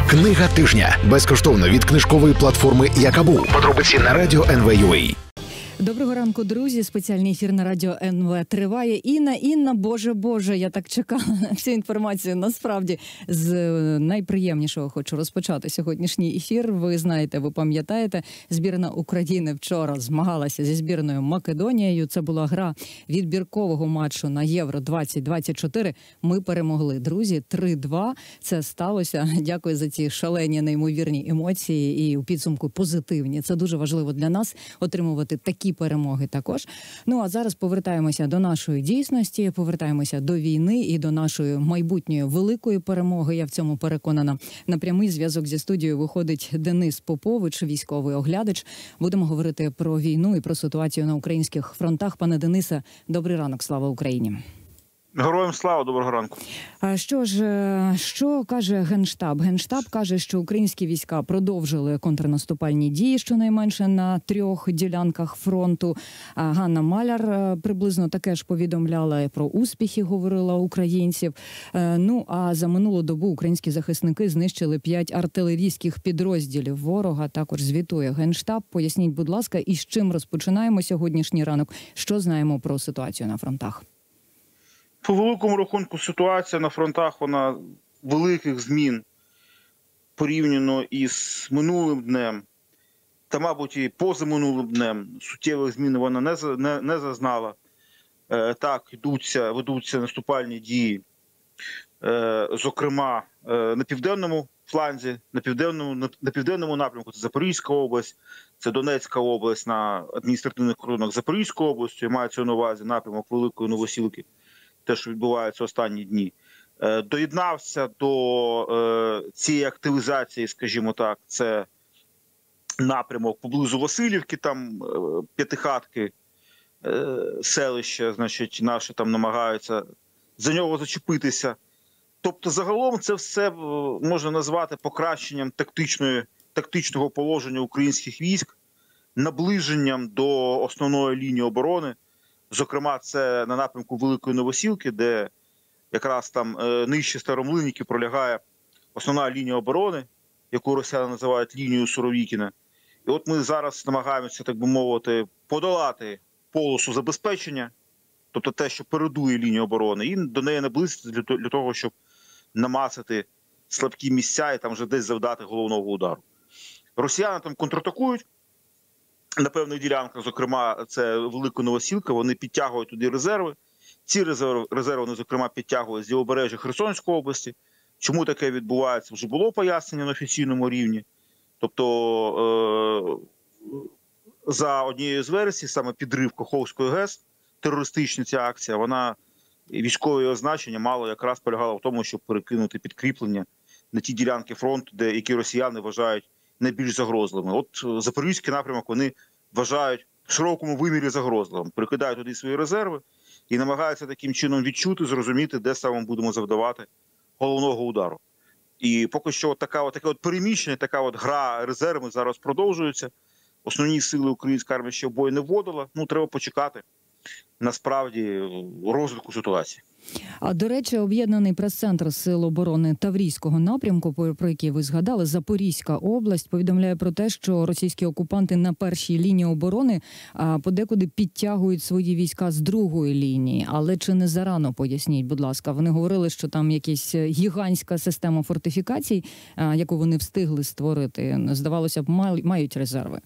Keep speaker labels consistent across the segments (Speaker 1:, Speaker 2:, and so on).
Speaker 1: Книга тижня. Безкоштовно від книжкової платформи Якабу. Подробиці на радіо НВ.UA.
Speaker 2: Доброго ранку, друзі. Спеціальний ефір на радіо НВ триває. Інна, Боже, я так чекала на всю інформацію. Насправді, з найприємнішого хочу розпочати сьогоднішній ефір. Ви знаєте, ви пам'ятаєте, збірна України вчора змагалася зі збірною Македонією. Це була гра відбіркового матчу на Євро-2024. Ми перемогли, друзі, 3-2. Це сталося. Дякую за ці шалені, неймовірні емоції і у підсумку позитивні. Це дуже важливо для нас отримувати такі перемоги також. Ну, а зараз повертаємося до нашої дійсності, повертаємося до війни і до нашої майбутньої великої перемоги. Я в цьому переконана. На прямий зв'язок зі студією виходить Денис Попович, військовий оглядач. Будемо говорити про війну і про ситуацію на українських фронтах. Пане Денисе, добрий ранок, слава Україні.
Speaker 3: Героям слава, доброго ранку.
Speaker 2: Що каже Генштаб? Генштаб каже, що українські війська продовжили контрнаступальні дії, щонайменше на 3 ділянках фронту. Ганна Маляр приблизно таке ж повідомляла, про успіхи говорила українців. Ну, а за минулу добу українські захисники знищили 5 артилерійських підрозділів ворога. Також звітує Генштаб. Поясніть, будь ласка, і з чим розпочинаємо сьогоднішній ранок? Що знаємо про ситуацію на фронтах?
Speaker 3: По великому рахунку ситуація на фронтах, вона великих змін порівняно із минулим днем, та, мабуть, і позаминулим днем суттєвих змін вона не зазнала. Так, ведуться наступальні дії, зокрема, на південному фланзі, на південному напрямку. Це Запорізька область, це Донецька область на адміністративних кордонах Запорізької області, мається на увазі напрямок Великої Новосілки. Те, що відбувається останні дні, доєднався до цієї активізації, скажімо так, це напрямок поблизу Василівки, там П'ятихатки, селище, значить, наші там намагаються за нього зачепитися. Тобто, загалом це все можна назвати покращенням тактичного положення українських військ, наближенням до основної лінії оборони. Зокрема, це на напрямку Великої Новосілки, де якраз там нижче Старомлинників пролягає основна лінія оборони, яку росіяни називають лінією Суровікіна. І от ми зараз намагаємося, так би мовити, подолати полосу забезпечення, тобто те, що передує лінію оборони, і до неї наблизитися для того, щоб намасити слабкі місця і там вже десь завдати головного удару. Росіяни там контратакують. На певних ділянках, зокрема, це Велика Новосілка, вони підтягують туди резерви. Ці резерви, вони, зокрема, підтягують з лівобережжя Херсонської області. Чому таке відбувається, вже було пояснення на офіційному рівні. Тобто, за однією з версій, саме підрив Каховської ГЕС, терористична ця акція, вона військове означення мало якраз полягало в тому, щоб перекинути підкріплення на ті ділянки фронту, які росіяни вважають найбільш загрозливими. От Запорізький напрямок вони вважають в широкому вимірі загрозливим. Прикидають туди свої резерви і намагаються таким чином відчути, зрозуміти, де саме будемо завдавати головного удару. І поки що таке переміщення, така от гра резервами зараз продовжується. Основні сили української армії ще в бой не вводила. Ну, треба почекати, насправді, розвитку ситуації.
Speaker 2: А, до речі, об'єднаний прес-центр Сил оборони Таврійського напрямку, про який ви згадали, Запорізька область, повідомляє про те, що російські окупанти на першій лінії оборони подекуди підтягують свої війська з другої лінії. Але чи не зарано, поясніть, будь ласка. Вони говорили, що там якась гігантська система фортифікацій, яку вони встигли створити, здавалося б, мають резерви.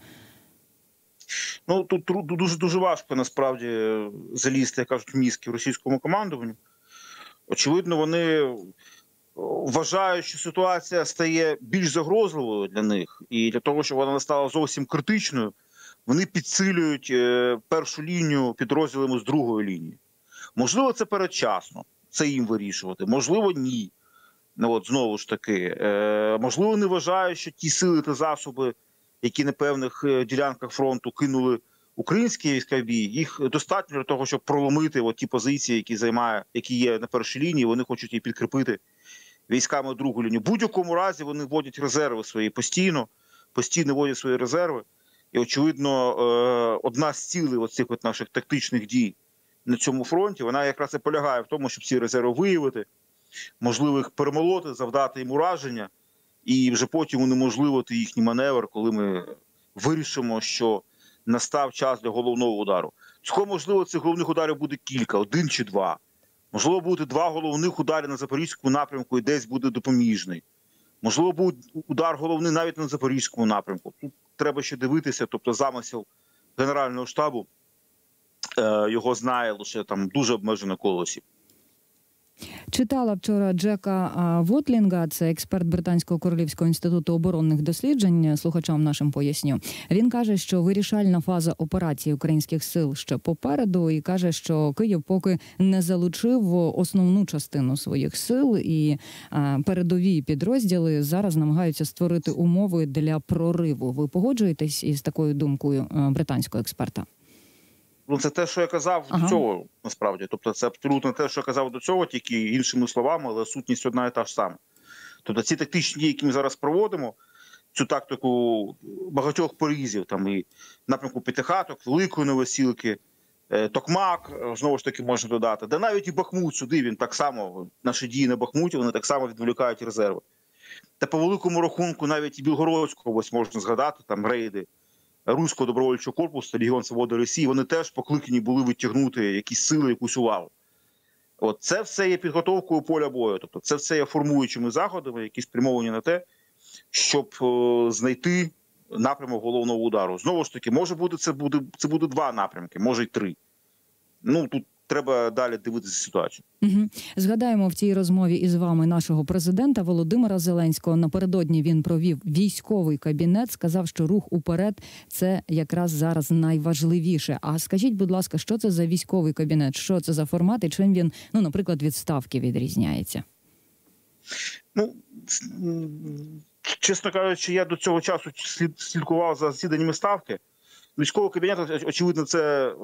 Speaker 3: Ну, тут дуже важко, насправді, залізти, як кажуть, в мізки російському командуванню. Очевидно, вони вважають, що ситуація стає більш загрозливою для них. І для того, щоб вона не стала зовсім критичною, вони підсилюють першу лінію підрозділами з другої лінії. Можливо, це передчасно, це їм вирішувати. Можливо, ні. Ну, от, знову ж таки, можливо, не вважають, що ті сили та засоби, які на певних ділянках фронту кинули українські війська в бій, їх достатньо для того, щоб проломити от ті позиції, які є на першій лінії, вони хочуть її підкріпити військами другої лінії. В будь-якому разі вони вводять резерви свої постійно вводять свої резерви. І, очевидно, одна з цілей оцих от наших тактичних дій на цьому фронті, вона якраз і полягає в тому, щоб ці резерви виявити, можливо їх перемолоти, завдати їм ураження і вже потім унеможливити їхній маневр, коли ми вирішимо, що настав час для головного удару. Цього, можливо, цих головних ударів буде кілька, 1 чи 2. Можливо, буде 2 головних удари на Запорізькому напрямку і десь буде допоміжний. Можливо, буде удар головний навіть на Запорізькому напрямку. Тут треба ще дивитися, тобто замисел Генерального штабу, його знає лише там дуже обмежене коло осіб.
Speaker 2: Читала вчора Джека Вотлінга, це експерт Британського Королівського інституту оборонних досліджень, слухачам нашим поясню. Він каже, що вирішальна фаза операції українських сил ще попереду, і каже, що Київ поки не залучив основну частину своїх сил, і передові підрозділи зараз намагаються створити умови для прориву. Ви погоджуєтесь із такою думкою британського експерта?
Speaker 3: Ну, це те, що я казав до цього, насправді. Тобто це абсолютно те, що я казав до цього, тільки іншими словами, але сутність одна і та ж сама. Тобто ці тактичні дії, які ми зараз проводимо, цю тактику багатьох порізів, там і напрямку П'ятихаток, Великої Новосілки, Токмак, знову ж таки можна додати, да навіть і Бахмут сюди, він так само, наші дії на Бахмуті, вони так само відволікають резерви. Та по великому рахунку навіть і Білгородську область можна згадати, там рейди Руського добровольчого корпусу, Легіон Свободи Росії, вони теж покликані були відтягнути якісь сили, якусь увагу. От це все є підготовкою поля бою, тобто це все є формуючими заходами, які спрямовані на те, щоб знайти напрямок головного удару. Знову ж таки, може бути це буде 2 напрямки, може й 3. Ну, тут треба далі дивитися ситуацію.
Speaker 2: Угу. Згадаємо в цій розмові із вами нашого президента Володимира Зеленського. Напередодні він провів військовий кабінет, сказав, що рух уперед – це якраз зараз найважливіше. А скажіть, будь ласка, що це за військовий кабінет? Що це за формат і чим він, наприклад, від Ставки відрізняється?
Speaker 3: Ну, чесно кажучи, я до цього часу слідкував за засіданнями Ставки. Військовий кабінет, очевидно, це...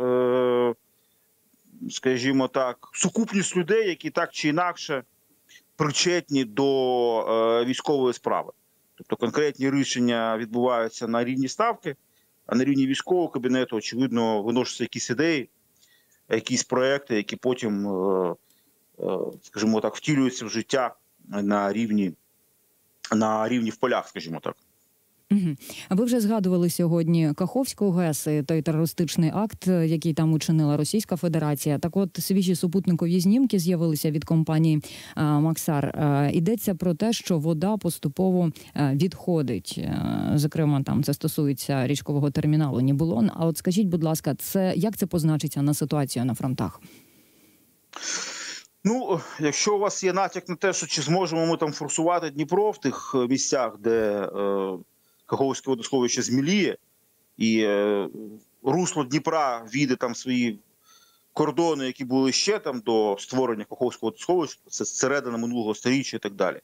Speaker 3: скажімо так, сукупність людей, які так чи інакше причетні до військової справи. Тобто конкретні рішення відбуваються на рівні Ставки, а на рівні військового кабінету, очевидно, виносяться якісь ідеї, якісь проекти, які потім, скажімо так, втілюються в життя на рівні в полях, скажімо так.
Speaker 2: Угу. А ви вже згадували сьогодні Каховську ГЕС, той терористичний акт, який там учинила Російська Федерація. Так от, свіжі супутникові знімки з'явилися від компанії Максар. Йдеться про те, що вода поступово відходить. Зокрема, там це стосується річкового терміналу Нібулон. А от скажіть, будь ласка, як це позначиться на ситуацію на фронтах?
Speaker 3: Ну, якщо у вас є натяк на те, що чи зможемо ми там форсувати Дніпро в тих місцях, де Каховське водосховище зміліє, і русло Дніпра війде там свої кордони, які були ще там до створення Каховського водосховища, це середина минулого сторіччя і так далі,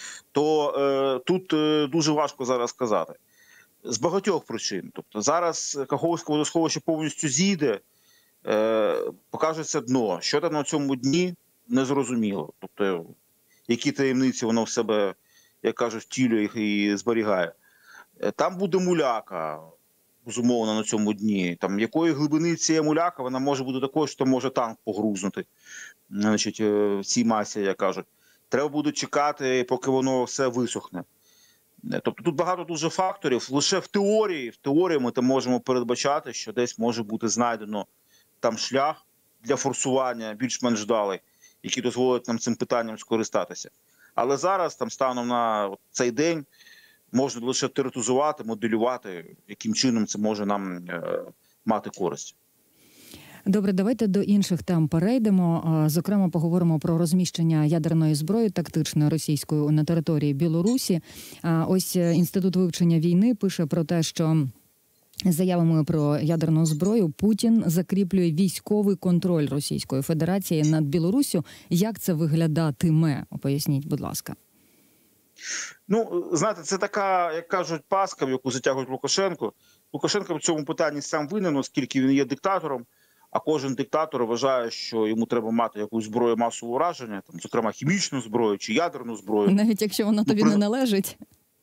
Speaker 3: то тут дуже важко зараз сказати. З багатьох причин. Тобто зараз Каховське водосховище повністю зійде, покажеться дно. Що там на цьому дні, незрозуміло. Тобто, які таємниці воно в себе, як кажуть, втілює і зберігає. Там буде муляка, безумовно, на цьому дні. Там якої глибини цієї муляка, вона може бути такою, що може танк погрузнути, значить, в цій масі, як кажуть. Треба буде чекати, поки воно все висохне. Тобто тут багато дуже факторів. Лише в теорії ми там можемо передбачати, що десь може бути знайдено там шлях для форсування більш-менш вдалий, який дозволить нам цим питанням скористатися. Але зараз, там, станом на цей день, можна лише теоретизувати, моделювати, яким чином це може нам мати користь.
Speaker 2: Добре, давайте до інших тем перейдемо. Зокрема, поговоримо про розміщення ядерної зброї тактичної російської на території Білорусі. Ось Інститут вивчення війни пише про те, що з заявами про ядерну зброю Путін закріплює військовий контроль Російської Федерації над Білоруссю. Як це виглядатиме? Поясніть, будь ласка.
Speaker 3: Ну, знаєте, це така, як кажуть, пастка, в яку затягують Лукашенко. Лукашенко в цьому питанні сам винен, оскільки він є диктатором, а кожен диктатор вважає, що йому треба мати якусь зброю масового ураження, там, зокрема хімічну зброю чи ядерну зброю.
Speaker 2: Навіть якщо вона тобі не належить?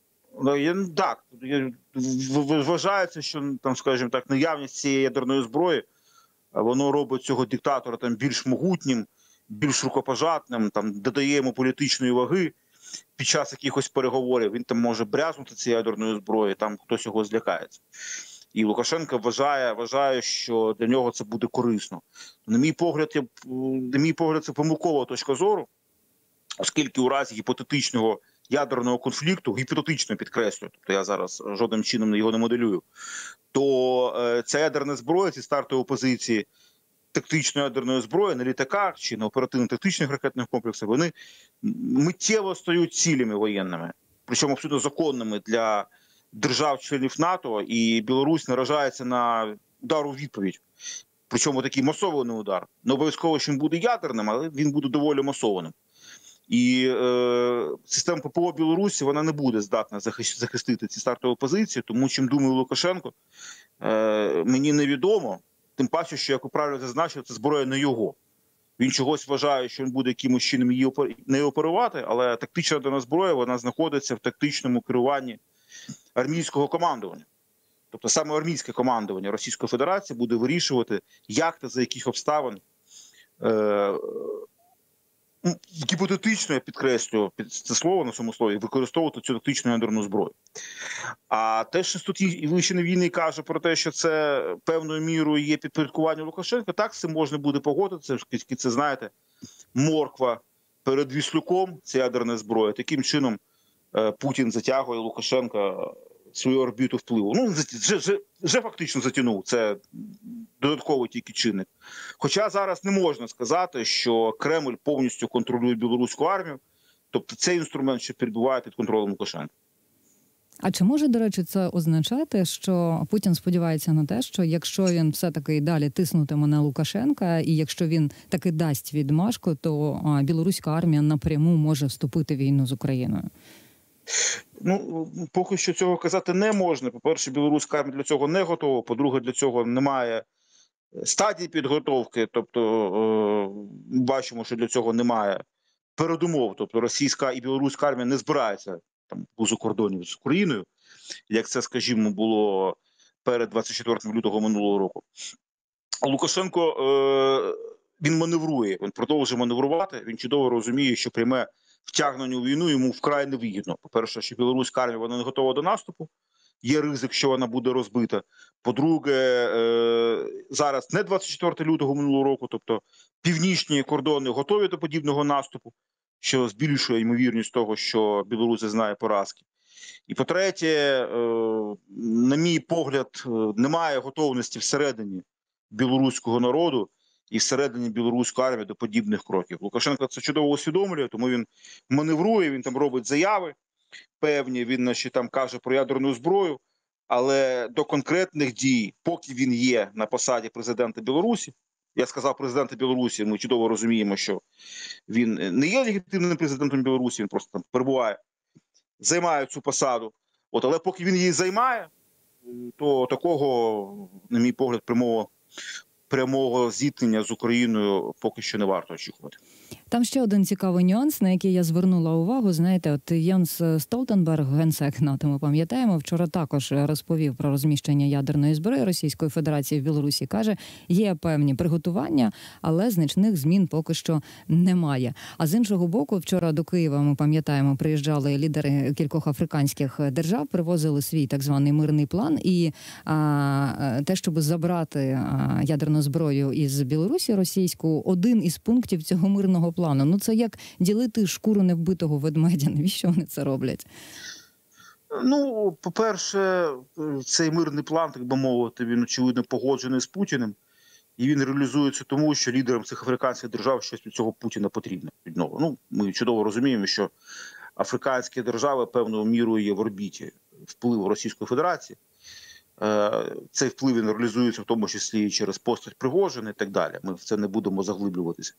Speaker 3: Так, вважається, що, там, скажімо так, наявність цієї ядерної зброї, воно робить цього диктатора там більш могутнім, більш рукопожатним, там, додає йому політичної ваги. під час якихось переговорів він там може брязнути цією ядерною зброєю, там хтось його злякається. І Лукашенко вважає, що для нього це буде корисно. На мій погляд, це помилкова точка зору, оскільки у разі гіпотетичного ядерного конфлікту, гіпотетично підкреслюю, тобто я зараз жодним чином його не моделюю, то ця ядерна зброя, ці стартові позиції тактичної ядерної зброї на літаках чи на оперативно-тактичних ракетних комплексах, вони миттєво стають цілями воєнними, причому абсолютно законними для держав-членів НАТО, і Білорусь наражається на удар у відповідь. Причому такий масований удар. Не обов'язково, що він буде ядерним, але він буде доволі масованим. І система ППО Білорусі, вона не буде здатна захистити ці стартові позиції, тому чим думає Лукашенко, мені невідомо. Тим паче, що, як ви правильно зазначили, це зброя не його. Він чогось вважає, що він буде якимось чином її не оперувати, але тактична ядерна зброя, вона знаходиться в тактичному керуванні армійського командування. Тобто саме армійське командування Російської Федерації буде вирішувати, як та за яких обставин гіпотетично, я підкреслюю це слово на цьому слові, використовувати цю тактичну ядерну зброю. А те, що тут і Вищина війни каже про те, що це певною мірою є підпорядкування Лукашенка, так, з цим можна буде погодитися, оскільки це, знаєте, морква перед віслюком, це ядерна зброя. Таким чином Путін затягує Лукашенка свою орбіту впливу. Ну, вже фактично затягнув, це додатковий тільки чинник. Хоча зараз не можна сказати, що Кремль повністю контролює білоруську армію, тобто цей інструмент ще перебуває під контролем Лукашенка.
Speaker 2: А чи може, до речі, це означати, що Путін сподівається на те, що якщо він все-таки далі тиснутиме на Лукашенка, і якщо він таки дасть відмашку, то білоруська армія напряму може вступити в війну з Україною?
Speaker 3: Ну, поки що цього казати не можна. По-перше, білоруська армія для цього не готова. По-друге, для цього немає стадії підготовки. Тобто, бачимо, що для цього немає передумов. Тобто, російська і білоруська армія не збираються там поза кордонів з Україною, як це, скажімо, було перед 24 лютого минулого року. А Лукашенко, він маневрує, він продовжує маневрувати. Він чудово розуміє, що пряме втягнення у війну йому вкрай невигідно. По-перше, що білоруська армія, вона не готова до наступу, є ризик, що вона буде розбита. По-друге, зараз не 24 лютого минулого року, тобто північні кордони готові до подібного наступу, що збільшує ймовірність того, що Білорусь зазнає поразки. І по-третє, на мій погляд, немає готовності всередині білоруського народу і всередині білоруської армії до подібних кроків. Лукашенко це чудово усвідомлює, тому він маневрує, він там робить заяви певні, він там каже про ядерну зброю, але до конкретних дій, поки він є на посаді президента Білорусі, я сказав президента Білорусі, ми чудово розуміємо, що він не є легітимним президентом Білорусі, він просто там перебуває, займає цю посаду. Але поки він її займає, то такого, на мій погляд, прямого зіткнення з Україною поки що не варто очікувати.
Speaker 2: Там ще один цікавий нюанс, на який я звернула увагу. Знаєте, от Єнс Столтенберг, генсек НАТО, ми пам'ятаємо, вчора також розповів про розміщення ядерної зброї Російської Федерації в Білорусі. Каже, є певні приготування, але значних змін поки що немає. А з іншого боку, вчора до Києва, ми пам'ятаємо, приїжджали лідери кількох африканських держав, привозили свій так званий мирний план. І те, щоб забрати ядерну зброю із Білорусі російську, один із пунктів цього мирного плану. Ну, це як ділити шкуру невбитого ведмедя. Навіщо вони це роблять?
Speaker 3: Ну, по-перше, цей мирний план, так би мовити, він, очевидно, погоджений з Путіним. І він реалізується тому, що лідерам цих африканських держав щось від цього Путіна потрібно. Ну, ми чудово розуміємо, що африканські держави певною мірою є в орбіті впливу Російської Федерації. Цей вплив він реалізується в тому числі і через постать Пригожина і так далі. Ми в це не будемо заглиблюватися.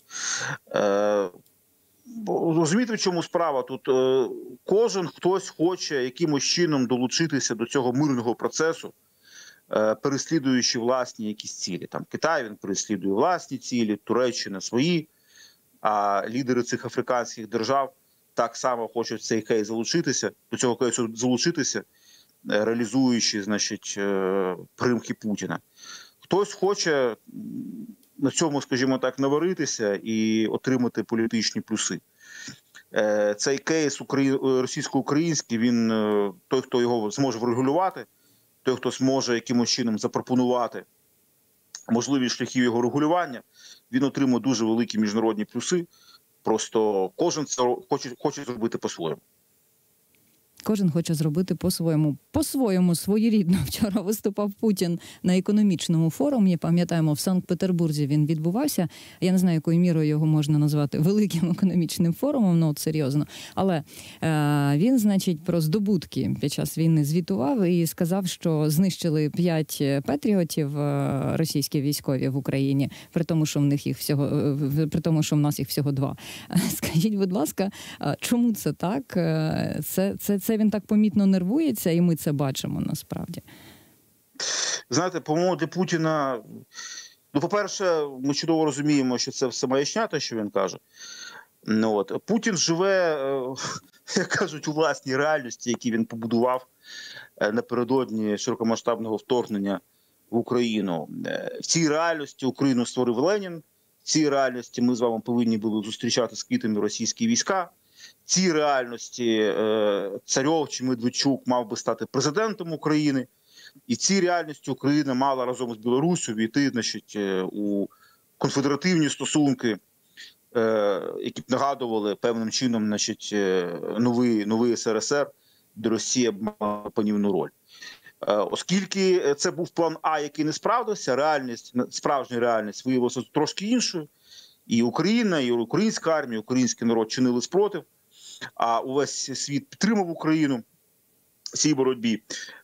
Speaker 3: Розумієте, в чому справа? Тут кожен хтось хоче якимось чином долучитися до цього мирного процесу, переслідуючи власні якісь цілі. Там Китай, він переслідує власні цілі, Туреччина свої, а лідери цих африканських держав так само хочуть в цей кейс залучитися, до цього кейсу залучитися, реалізуючи, значить, примхи Путіна. Хтось хоче на цьому, скажімо так, наваритися і отримати політичні плюси. Цей кейс російсько-український, він той, хто його зможе врегулювати, той, хто зможе якимось чином запропонувати можливість шляхів його регулювання, він отримує дуже великі міжнародні плюси. Просто кожен це хоче зробити по-своєму.
Speaker 2: Кожен хоче зробити по-своєму, своєрідно. Вчора виступав Путін на економічному форумі. Пам'ятаємо, в Санкт-Петербурзі він відбувався. Я не знаю, якою мірою його можна назвати великим економічним форумом, ну от серйозно. Але він, значить, про здобутки під час війни звітував і сказав, що знищили 5 патріотів російські військові в Україні, при тому, що в нас їх всього 2. Скажіть, будь ласка, чому це так? Це він так помітно нервується, і ми це бачимо насправді.
Speaker 3: Знаєте, по-моєму, для Путіна, ну, по-перше, ми чудово розуміємо, що це все маячня, те, що він каже. Путін живе, як кажуть, у власній реальності, які він побудував напередодні широкомасштабного вторгнення в Україну. В цій реальності Україну створив Ленін, в цій реальності ми з вами повинні були зустрічати з квітами російські війська. В цій реальності Царьов чи Медведчук мав би стати президентом України. І в цій реальності Україна мала разом з Білоруссю війти, значить, у конфедеративні стосунки, які б нагадували певним чином, значить, новий СРСР, де Росія б мала панівну роль. Оскільки це був план А, який не справдився, справжня реальність виявилася трошки іншою. І Україна, і українська армія, український народ чинили спротив, а увесь світ підтримав Україну в цій боротьбі,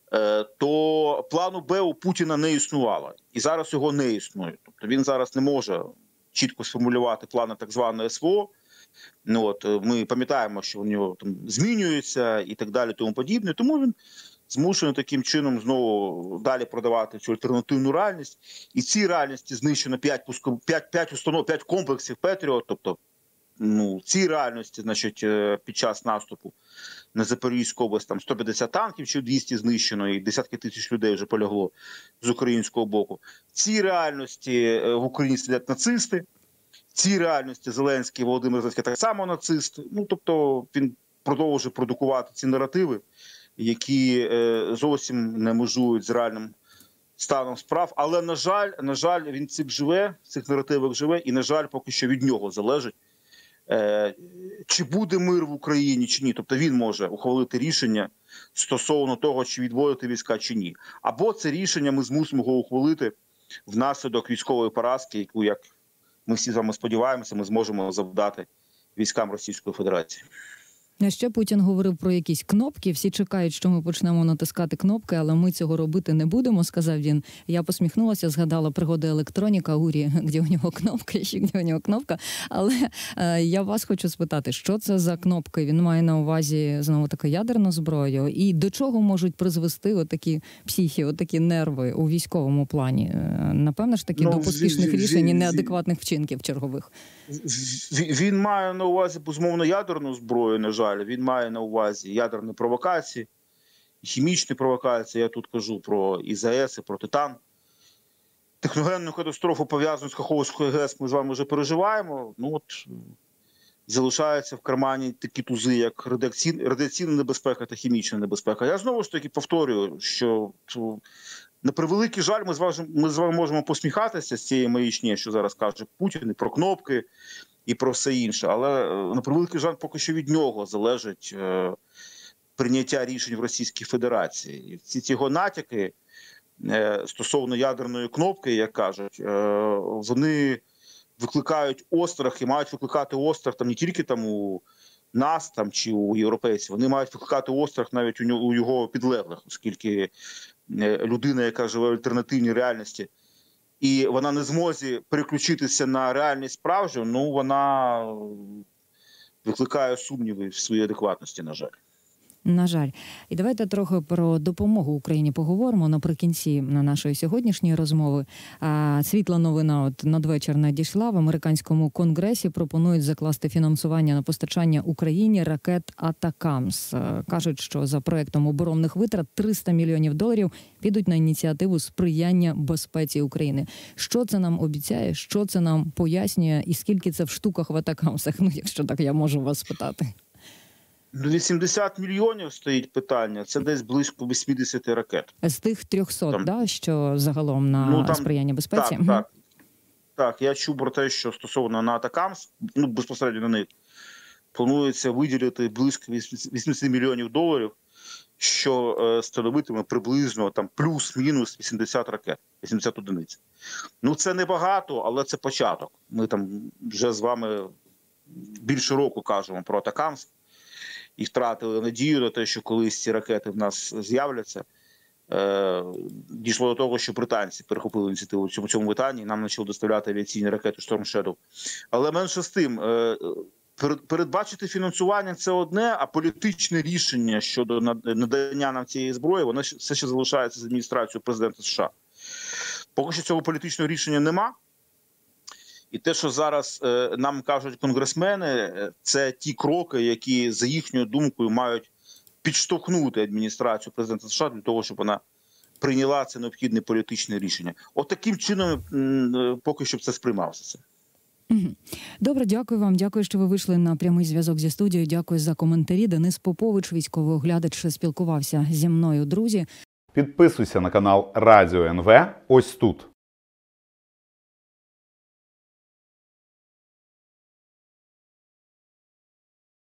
Speaker 3: то плану Б у Путіна не існувало. І зараз його не існує. Тобто він зараз не може чітко сформулювати плани так званої СВО. Ми пам'ятаємо, що у нього там змінюється і так далі, тому подібне. Тому він змушений таким чином знову далі продавати цю альтернативну реальність. І в цій реальності знищено 5 установ, 5 комплексів Петріот. Тобто, в цій реальності, значить, під час наступу на Запорізьку область там 150 танків чи 200 знищено, і десятки тисяч людей вже полягло з українського боку. В цій реальності в Україні сидять нацисти. В цій реальності Зеленський, Володимир Зеленський так само нацист. Тобто він продовжує продукувати ці наративи, які зовсім не межують з реальним станом справ. Але, на жаль, він в цих наративах живе, і, на жаль, поки що від нього залежить, чи буде мир в Україні, чи ні. Тобто він може ухвалити рішення стосовно того, чи відводити війська, чи ні. Або це рішення ми змусимо його ухвалити внаслідок військової поразки, яку, як ми всі з вами сподіваємося, ми зможемо завдати військам Російської Федерації.
Speaker 2: А ще Путін говорив про якісь кнопки. Всі чекають, що ми почнемо натискати кнопки, але ми цього робити не будемо, сказав він. Я посміхнулася, згадала пригоди електроніка, Урі, де у нього кнопка, ще де у нього кнопка. Але я вас хочу спитати, що це за кнопки? Він має на увазі, знову таки, ядерну зброю? І до чого можуть призвести отакі психи, отакі нерви у військовому плані? Напевно ж таки, до поспішних рішень і неадекватних вчинків чергових.
Speaker 3: Він має на увазі, безумовно, ядерну зброю, на жаль. Він має на увазі ядерні провокації, хімічні провокації. Я тут кажу про ІЗС і про Титан. Техногенну катастрофу, пов'язану з Каховською ГЕС, ми з вами вже переживаємо. Залишаються в кармані такі тузи, як радіаційна небезпека та хімічна небезпека. Я знову ж таки повторюю, що на превеликий жаль, ми з вами можемо посміхатися з цієї маячні, що зараз каже Путін, і про кнопки, і про все інше. Але, на превеликий жаль, поки що від нього залежить прийняття рішень в Російській Федерації. І ці його натяки стосовно ядерної кнопки, як кажуть, вони викликають острах і мають викликати острах там не тільки там у нас там чи у європейців, вони мають викликати острах навіть у його підлеглих, оскільки людина, яка живе в альтернативній реальності, і вона не зможе переключитися на реальність справжню, вона викликає сумніви в своїй адекватності, на жаль.
Speaker 2: На жаль. І давайте трохи про допомогу Україні поговоримо наприкінці нашої сьогоднішньої розмови. Світла новина от надвечір надійшла. В американському конгресі пропонують закласти фінансування на постачання Україні ракет «Атакамс». Кажуть, що за проектом оборонних витрат $300 мільйонів підуть на ініціативу сприяння безпеці України. Що це нам обіцяє, що це нам пояснює і скільки це в штуках в «Атакамсах», ну, якщо так я можу вас спитати?
Speaker 3: 80 мільйонів стоїть питання, це десь близько 80 ракет.
Speaker 2: З тих 300, да, що загалом на сприяння безпеці?
Speaker 3: Так, я чув про те, що стосовно на «Атакамс», безпосередньо на них, планується виділити близько $80 мільйонів, що становитиме приблизно там плюс-мінус 80 ракет, 80 одиниць. Це небагато, але це початок. Ми там вже з вами більше року кажемо про «Атакамс», і втратили надію на те, що колись ці ракети в нас з'являться. Дійшло до того, що британці перехопили ініціативу в цьому питанні, нам почали доставляти авіаційні ракети Storm Shadow. Але менше з тим, передбачити фінансування – це одне, а політичне рішення щодо надання нам цієї зброї, воно все ще залишається з адміністрацією президента США. Поки що цього політичного рішення нема. І те, що зараз нам кажуть конгресмени, це ті кроки, які, за їхньою думкою, мають підштовхнути адміністрацію президента США для того, щоб вона прийняла це необхідне політичне рішення. От таким чином поки що це сприймалося.
Speaker 2: Добре, дякую вам. Дякую, що ви вийшли на прямий зв'язок зі студією. Дякую за коментарі. Денис Попович, військовий оглядач, спілкувався зі мною, друзі.
Speaker 4: Підписуйся на канал Радіо НВ ось тут.